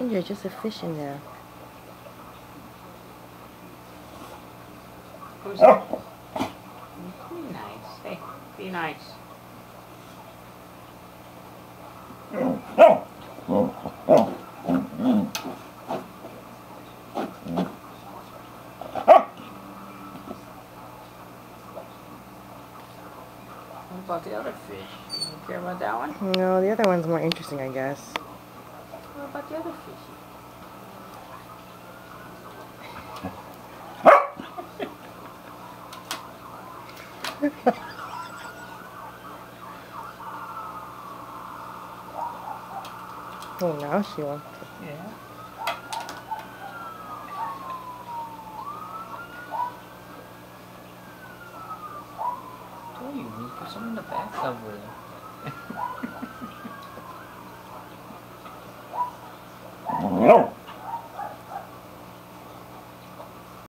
think there's just a fish in there. Who's that? Be nice. Hey, be nice. What about the other fish? You don't care about that one? No, the other one's more interesting, I guess. What about the other fish? Oh, now she wants to. Yeah. Told you, we put some in the bathtub with her.